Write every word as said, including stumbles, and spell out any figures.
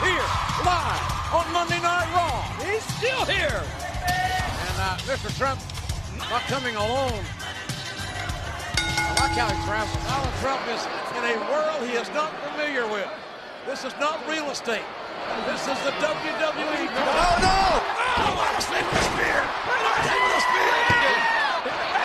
here, live on Monday Night Raw. He's still here. And uh, Mister Trump not coming alone. I like how he travels. Donald Trump is in a world he is not familiar with. This is not real estate. This is the W W E. Oh, no! Oh, what a spear! What a spear!